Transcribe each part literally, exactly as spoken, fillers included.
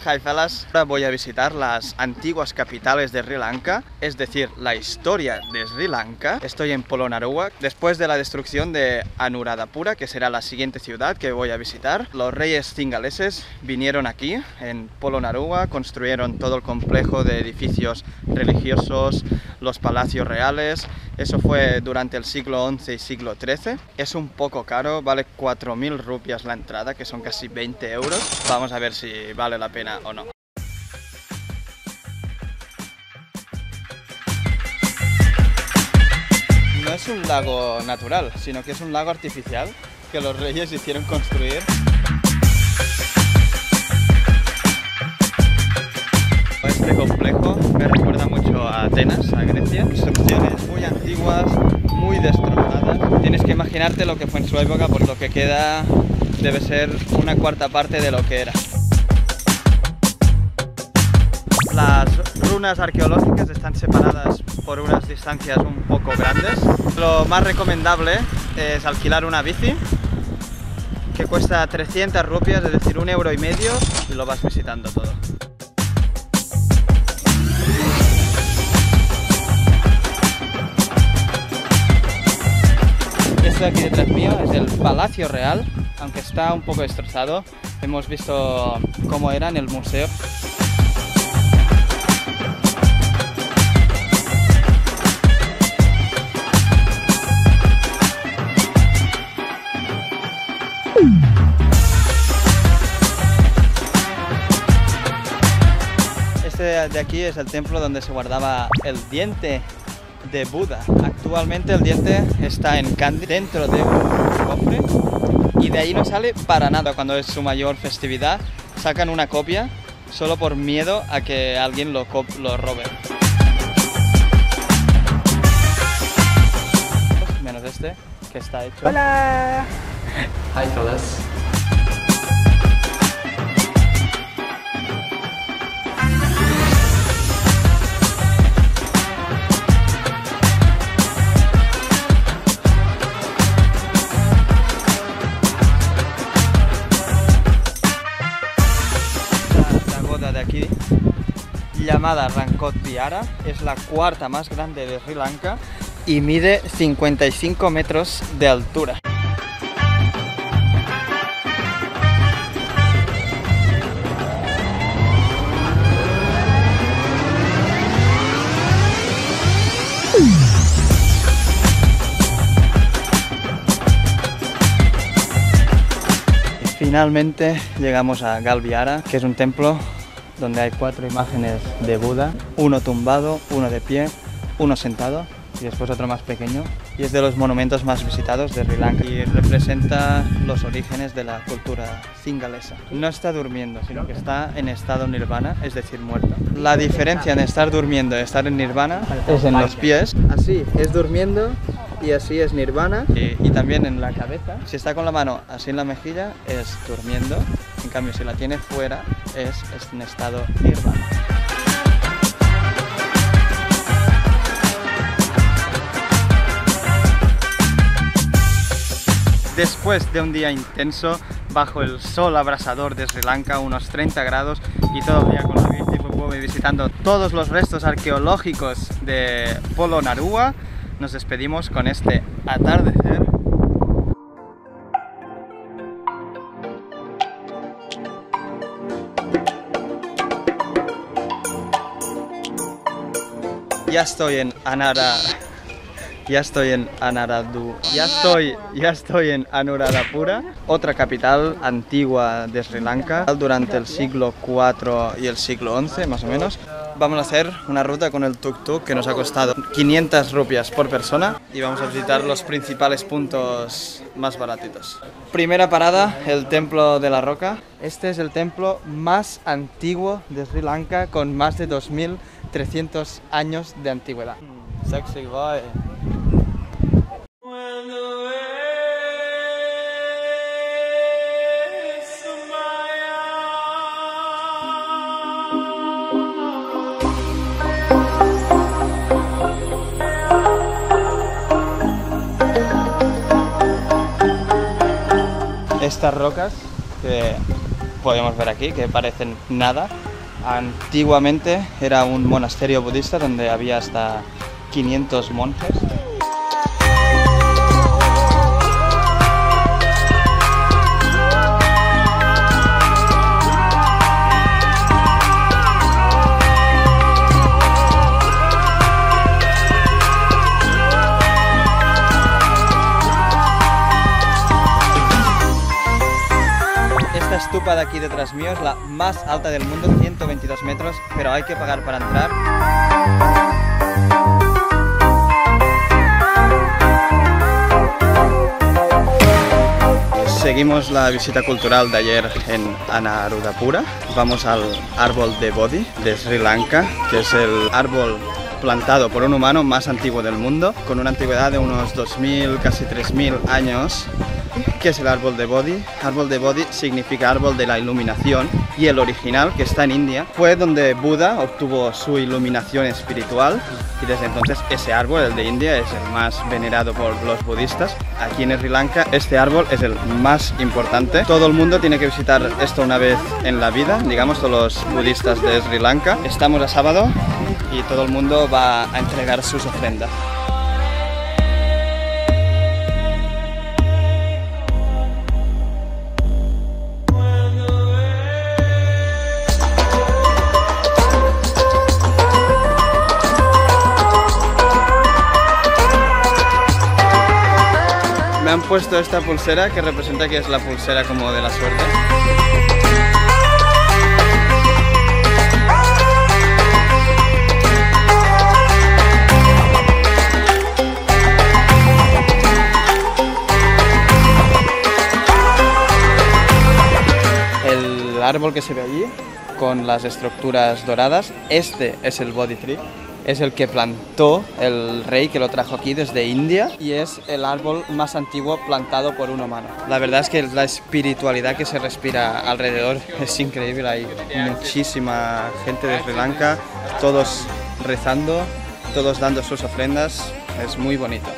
Hi fellas, ahora voy a visitar las antiguas capitales de Sri Lanka, es decir, la historia de Sri Lanka. Estoy en Polonnaruwa, después de la destrucción de Anuradhapura, que será la siguiente ciudad que voy a visitar. Los reyes cingaleses vinieron aquí, en Polonnaruwa, construyeron todo el complejo de edificios religiosos, los palacios reales. Eso fue durante el siglo once y siglo trece. Es un poco caro, vale cuatro mil rupias la entrada, que son casi veinte euros. Vamos a ver si vale la pena o no. No es un lago natural, sino que es un lago artificial que los reyes hicieron construir. Este complejo me recuerda mucho a Atenas, a Grecia. Construcciones muy antiguas, muy destrozadas. Tienes que imaginarte lo que fue en su época, por lo que queda debe ser una cuarta parte de lo que era. Las runas arqueológicas están separadas por unas distancias un poco grandes. Lo más recomendable es alquilar una bici que cuesta trescientas rupias, es decir, un euro y medio, y lo vas visitando todo. Esto de aquí detrás mío es el Palacio Real, aunque está un poco destrozado. Hemos visto cómo era en el museo. Este de aquí es el templo donde se guardaba el diente de Buda. Actualmente el diente está en Kandy, dentro de un cofre, y de ahí no sale para nada. Cuando es su mayor festividad sacan una copia solo por miedo a que alguien lo, lo robe. Menos este, que está hecho. Hola. Hi fellas. De aquí, llamada Rankot Vihara, es la cuarta más grande de Sri Lanka y mide cincuenta y cinco metros de altura. Finalmente llegamos a Gal Vihara, que es un templo donde hay cuatro imágenes de Buda, uno tumbado, uno de pie, uno sentado y después otro más pequeño. Y es de los monumentos más visitados de Sri Lanka y representa los orígenes de la cultura cingalesa. No está durmiendo, sino que está en estado nirvana, es decir, muerto. La diferencia en estar durmiendo y estar en nirvana es en los pies. Así es durmiendo y así es nirvana. Y, y también en la cabeza. Si está con la mano así en la mejilla es durmiendo. En cambio, si la tiene fuera es, es en estado nirvana. Después de un día intenso, bajo el sol abrasador de Sri Lanka, unos treinta grados, y todo el día con la bici, voy visitando todos los restos arqueológicos de Polonnaruwa, nos despedimos con este atardecer. Ya estoy en Anara... Ya estoy en Anuradhu... Ya estoy, ya estoy en Anuradhapura, otra capital antigua de Sri Lanka, durante el siglo cuatro y el siglo once, más o menos. Vamos a hacer una ruta con el tuk-tuk que nos ha costado quinientas rupias por persona y vamos a visitar los principales puntos más baratitos. Primera parada, el Templo de la Roca. Este es el templo más antiguo de Sri Lanka, con más de dos mil trescientos años de antigüedad. Sexy boy. Estas rocas que podemos ver aquí, que parecen nada. Antiguamente era un monasterio budista donde había hasta quinientos monjes. Esta estupa de aquí detrás mío es la más alta del mundo, ciento veintidós metros, pero hay que pagar para entrar. Seguimos la visita cultural de ayer en Anuradhapura. Vamos al árbol de Bodhi de Sri Lanka, que es el árbol plantado por un humano más antiguo del mundo, con una antigüedad de unos dos mil, casi tres mil años. ¿Qué es el árbol de Bodhi? Árbol de Bodhi significa árbol de la iluminación, y el original, que está en India, fue donde Buda obtuvo su iluminación espiritual, y desde entonces ese árbol, el de India, es el más venerado por los budistas. Aquí en Sri Lanka este árbol es el más importante. Todo el mundo tiene que visitar esto una vez en la vida, digamos todos los budistas de Sri Lanka. Estamos a sábado y todo el mundo va a entregar sus ofrendas. Me han puesto esta pulsera que representa que es la pulsera como de la suerte. El árbol que se ve allí, con las estructuras doradas, este es el Bodhi Tree. Es el que plantó el rey que lo trajo aquí desde India, y es el árbol más antiguo plantado por un humano. La verdad es que la espiritualidad que se respira alrededor es increíble. Hay muchísima gente de Sri Lanka, todos rezando, todos dando sus ofrendas. Es muy bonito.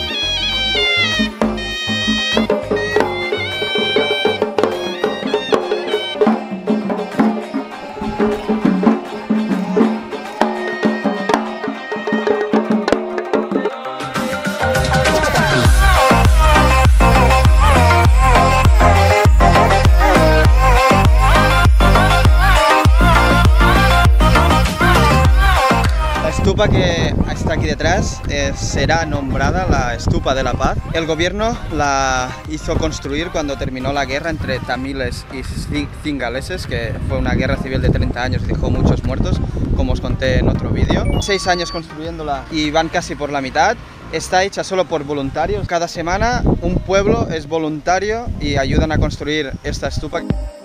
La estupa que está aquí detrás eh, será nombrada la Estupa de la Paz. El gobierno la hizo construir cuando terminó la guerra entre tamiles y cingaleses, que fue una guerra civil de treinta años y dejó muchos muertos, como os conté en otro vídeo. Seis años construyéndola y van casi por la mitad. Está hecha solo por voluntarios. Cada semana un pueblo es voluntario y ayudan a construir esta estupa.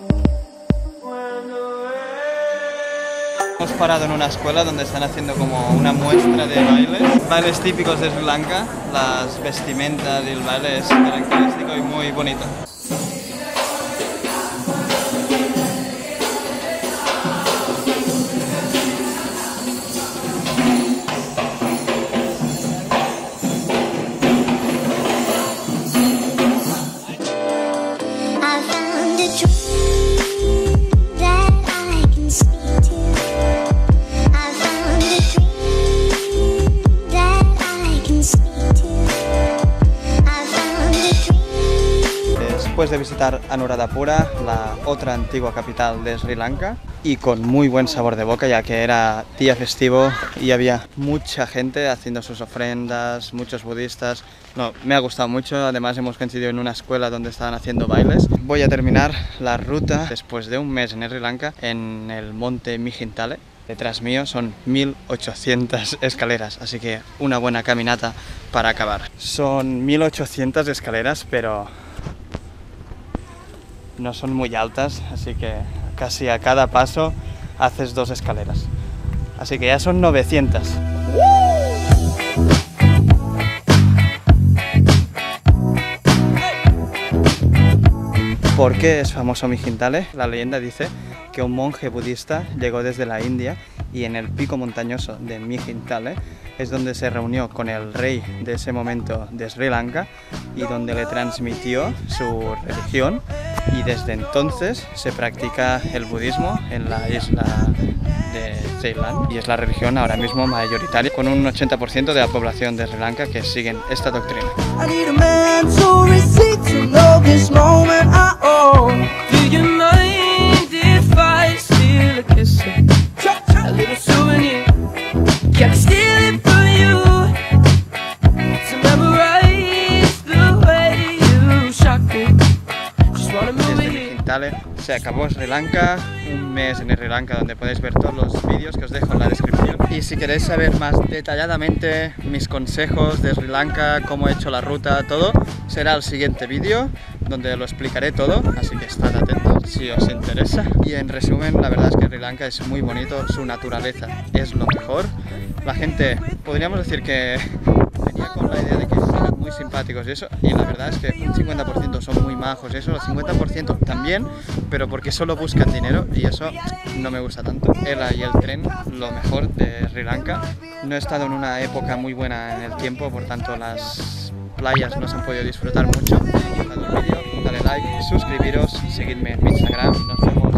Hemos parado en una escuela donde están haciendo como una muestra de bailes, bailes típicos de Sri Lanka. Las vestimentas y el baile es característico y muy bonito. Después de visitar Anuradhapura, la otra antigua capital de Sri Lanka, y con muy buen sabor de boca, ya que era día festivo y había mucha gente haciendo sus ofrendas, muchos budistas. No, me ha gustado mucho. Además hemos coincidido en una escuela donde estaban haciendo bailes. Voy a terminar la ruta después de un mes en Sri Lanka en el monte Mijintale. Detrás mío son mil ochocientas escaleras, así que una buena caminata para acabar. Son mil ochocientas escaleras, pero no son muy altas, así que casi a cada paso haces dos escaleras. Así que ya son novecientas. ¿Por qué es famoso Mijintale? La leyenda dice que un monje budista llegó desde la India y en el pico montañoso de Mijhintale es donde se reunió con el rey de ese momento de Sri Lanka y donde le transmitió su religión, y desde entonces se practica el budismo en la isla de Ceilán y es la religión ahora mismo mayoritaria, con un ochenta por ciento de la población de Sri Lanka que siguen esta doctrina. Se acabó Sri Lanka, un mes en Sri Lanka donde podéis ver todos los vídeos que os dejo en la descripción. Y si queréis saber más detalladamente mis consejos de Sri Lanka, cómo he hecho la ruta, todo, será el siguiente vídeo donde lo explicaré todo, así que estad atentos si os interesa. Y en resumen, la verdad es que Sri Lanka es muy bonito, su naturaleza es lo mejor. La gente, podríamos decir que venía con la idea de que eran muy simpáticos y eso, y la verdad es que un cincuenta por ciento son muy majos y eso, el cincuenta por ciento también, pero porque solo buscan dinero y eso no me gusta tanto. Ela y el tren, lo mejor de Sri Lanka. No he estado en una época muy buena en el tiempo, por tanto las playas no se han podido disfrutar mucho. Si os ha gustado el vídeo, dale like, suscribiros, seguidme en mi Instagram, nos vemos.